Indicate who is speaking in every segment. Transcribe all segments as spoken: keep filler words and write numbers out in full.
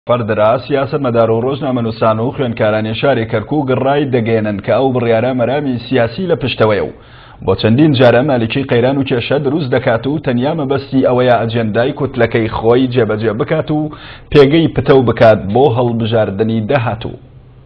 Speaker 1: فەردرا سیاسەتمەدار و ڕۆژنامەنووسان و خوێندکارانی شاری کەرکووک ڕای دەگەێنن کە ئەو بڕیارە مەرامی سیاسی لە پشتەوەیە و بۆ چەندین جارە مالیکی قەیران و کێشە دروست دەکات و تەنیا مەبەستی ئەوەیە ئەجێندای کوتلەکەی خۆی جێبەجێ بکات و پێگەی پتە بکات بۆ هەڵبژاردننی داهاتوو.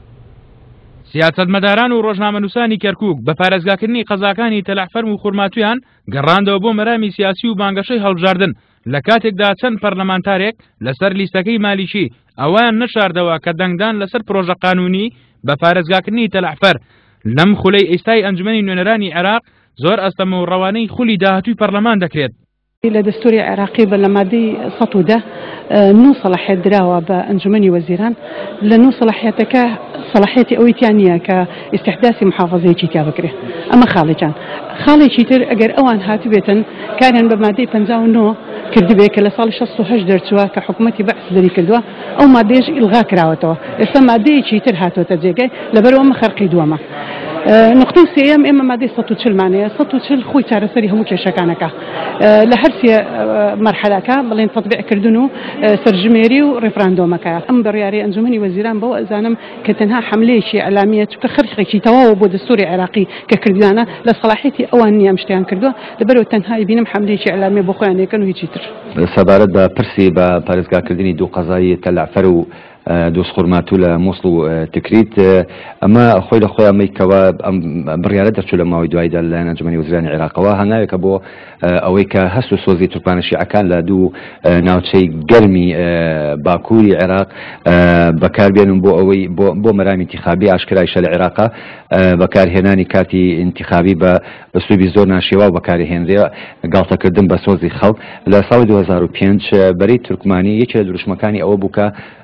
Speaker 2: سیاسەتمەداران و ڕۆژنامەنووسانی کەرکووک بە پارێزگاکردنی قەزاکانی تەلەحفەرم و خورماتویان گەڕاندەوە بۆ مەرامی سیاسی و بانگەشەی هەڵبژاردن لە کاتێکدا چەند پەرلەمانتارێک لەسەر لیستەکەی مالیکی ئەویان نەشاردەوە کە دەنگدان لەسەر پرۆژە قانونی بە پارێزگاکردنی تەلەحفەر لەم خولەی ئێستای ئەنجومەنی نوێنەرانی عێراق زۆر ئەستەمە و ڕەوانەی خولی داهاتووی پەرلەمان دەکرێت.
Speaker 3: لە دەستوری عێراقی بە لە مادەی سەد و دە نو سەلاحیەت دراوە بە ئەنجومەنی وەزیران لە نو سەلاحیەتەکە سەلاحیەتی ئەوەی تیان نییە کە ئیستیحداسی محافەزەیەکی تیا بکرێت. ئەمە خاڵێکیان خاڵێکی تر ئەگەر ئەوان هاتوبێتن کاریان بە مادەی پەنجاو و نۆ کردبێت کە لە ساڵی شەست و هەشت دەرچووە کە حکوومەتی بەعس دەری کردووە ئەو مادەیەش ئیلغا کراوەتەوە. ئێستا مادەیەکی تر هاتوۆتە جێگەی لەبەرەوە ئەمە خەرقی دووەمە. نقطەی سێیەم ئێمە مادەی سەد و چلمانەیە سەد و چل خۆی چارەسەری هەموو کێشەکانەکە لە هەر سێ مەرحەلەکە بڵێن تەطبیعکردن و سەرژمێری و ڕێفراندۆمەکە. ئەم بڕیارەی ئەنجومەنی وەزیران بەوە ئەزانم کە تەنها حملەیەکی ئەلامیە چونکە خەرقێکی تەواو بۆ دەستوری عێراقی کە کردوانە لە سەلاحیەتی ئەوان نییە ئەم شتیان کردووە لەبەرەوە تەنها ئیبینم حملەیەکی ئەلامیە بۆ خۆیان یەکەن و هیچی تر.
Speaker 4: سەبارەت بە پرسی بە پارێزگاکردنی دوو قەزایی تەلەحفەر و دۆست خورماتوو لە مووسڵ و تکریت ئەمە خۆی لە خۆی ئەمەیکەوە بڕیارە دەرچوو لە ماوەی دوایدا لە ئەنجومەنی وەزیرانی عێراقەوە هەنگاوێکە بۆ ئەوەی کە هەست و سۆزی تورکمانە شیعەکان لە دوو ناوچەی گەرمی باکووری عێراق بەکاربێنن بۆ ئەوەی بۆ مەرامی انتیخابی ئاشکرایشە لە عێراقا بەکارهێنانی کاتی انتیخابی بە ئەسلوبی زۆر ناشێوا و بەکارهێنرێ گاڵتەکردن بە سۆزی خەڵک لە ساڵی دوو هەزار و پێنج بەرەی تورکمانی یەکێک لە دروشمەکانی ئەوە بوو کە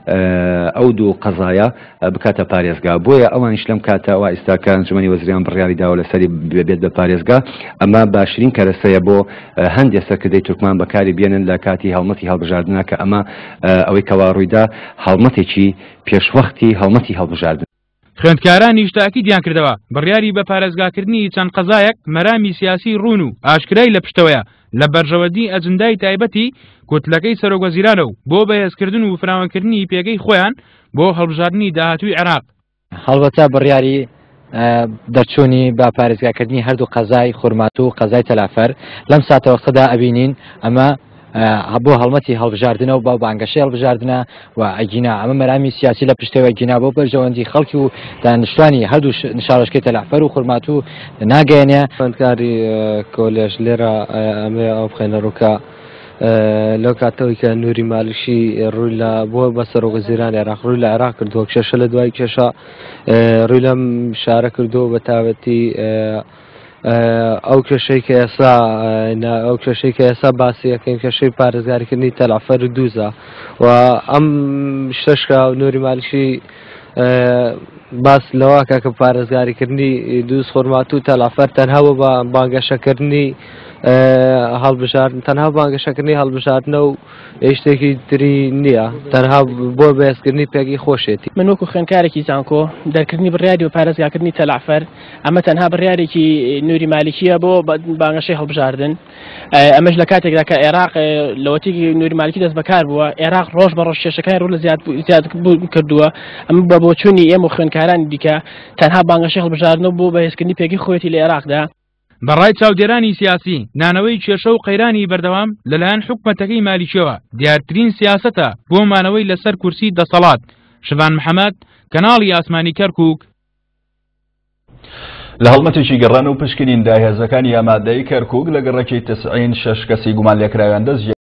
Speaker 4: ئەو دوو قەزایە بکاتە پارێزگا بۆیە ئەوانیش لەم کاتەوە ئێستاکە ئەنجومەنی وەزیران بڕیاری داوە لەسەری بێت بە پارێزگا ئەمە باشترین کەرەسەیە بۆ هەندێک سەرکردەی تورکمان بەکاری بێنن لە کاتی هەڵمەتی هەڵبژاردنە کە ئەمە ئەوەی کەوا ڕوویدا هەڵمەتێکی پێشوەختی هەڵمەتی هەڵبژاردن.
Speaker 2: خوێندکارانی شتاکی دیان کردەوە بڕیاری بە پارێزگاکردنی چەند قەزایەک مەرامی سیاسی ڕوون و ئاشکرای لە پشتەوەیە لە بەرژەوەندی ئەجندای تایبەتی کوتلەکەی سەرۆکوەزیرانە و بۆ بەهێزکردن و فراوانکردنی پێگەی خۆیان بۆ هەڵبژاردننی داهاتووی عێراق.
Speaker 5: هەڵبەتە بڕیاری دەرچوونی بە پارێزگاکردنی هەردوو قەزای خورماتوو و قەزای تەلەحفەر لەم ساتەوەختەدا ئەبینین ئەمە بۆ هەڵمەتی هەڵبژاردنەوە بە بانگەشەی هەڵبژاردنە و ئەگینا ئەمە مەرامی سیاسی لە پشتەوە گینا بۆ بەرژەوەندی خەڵکی و دانیشتوانی هەردوو نشارەشکەی تەلەحفەر و خورماتوو ناگەیەنێ.
Speaker 6: خوێندکاری کۆلێژ لێرە ئەمێ ئەو بخێنەڕووکە لەو کاتەوەی کە نووری مالیشی ڕووی لە بۆ بە سەرۆکوەزیرانی عێراق ڕووی لە عێراق کردووە کێشە لە دوای کێشە ڕووی لەم شارە کردووە بە تایبەتی ئەو کێشەی کە ئێستا ئەو کێشەی کە ئێستا باسی یەکەین کێشەی پارێزگاریکردنی تەلەحفەر و دووزە و ئەم شتەشکە نووری مالیشی باس لەواکە کە پارێزگاریکردنی دووس خورماتوو و تەلەحفەر تەنها بۆ بە بانگەشەکردنی هەڵبژاردن تەنها بانگەشەکردنی هەڵبژاردنە و شتێکی تری نییە تەنها بۆ بەهێزکردنی پێگەی خۆشێتی.
Speaker 7: من وەکو خوێندکارێکی زانکۆ دەرکردنی بڕیاری و پارێزگاکردنی تەلەحفەر ئەمە تەنها بڕیارێکی نووری مالیکیە بۆ بانگەشەی هەڵبژاردن. ئەمەش لە کاتێکدا کە عێراق لەوەتێکی نووری مالیکی دەست بەکار بووە عێراق ڕۆژ بە ڕۆژ کێشەکانی ڕوو لە زیاد کردووە. ئەمە بە بۆچوونی ئێمە خوێندکارانی دیکە تەنها بانگەشەی هەڵبژاردنەوە بۆ بەهێزکردنی پێگەی خۆیەتی لە عێراقدا.
Speaker 2: بەڕای چاودێرانی سیاسی نانەوەی کێشە و قەیرانی بەردەوام لەلایەن حکومەتەکەی مالیکیەوە دیارترین سیاسەتە بۆ مانەوەی لەسەر کورسی دەسەڵات. شڤان محەممەد کەناڵی ئاسمانی کەرکووک.
Speaker 1: لە هەڵمەتێکی گەڕان و پشکنین داهێزەکانی ئامادەی کەرکووک لە گەڕەکەی تسعین شەش کەسی گومان لێکراویان دەست